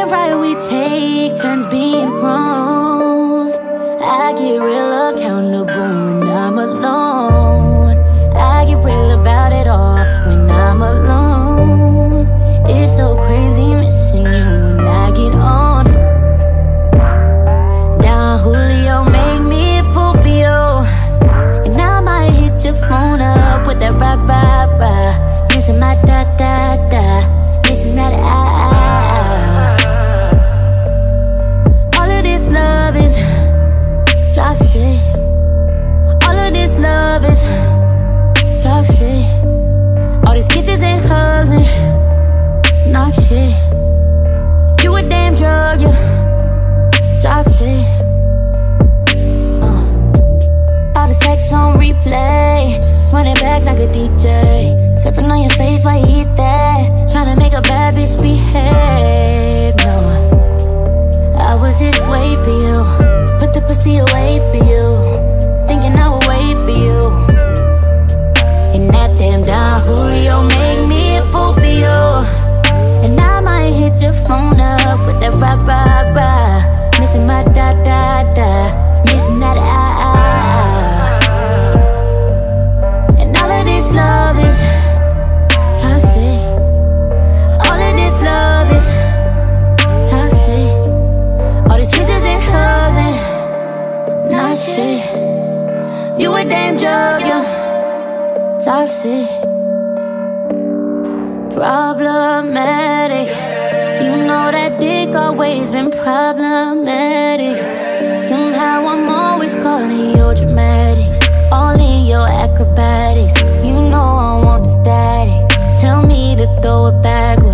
right we take turns being wrong. I get real accountable when I'm alone. I get real about it all when I'm alone. It's so crazy missing you when I get on. Down Julio, make me a Fulvio. And I might hit your phone up with that rah-rah-rah. Missing my da-da-da, missing that All of this love is toxic. All of this love is toxic. All these kisses and hugs and knock shit. You a damn drug, you toxic. All the sex on replay, running back like a DJ. Surfing on your face while you eat that. Tryna make a bad bitch behave. No, I was this way for you. Put the pussy away for you. Thinking I would wait for you. And that damn Don Julio make me a fool for you. And I might hit your phone up with that rah-rah-rah. Missing my da-da-da, missing that And all of this love is toxic. All of this love is toxic. All these kisses and hugs and not shit. You a damn drug, you toxic. Problematic. You know that dick always been problematic. Somehow I'm always caught in your dramatics, all in your acrobatics. You know I want the static. Tell me to throw it back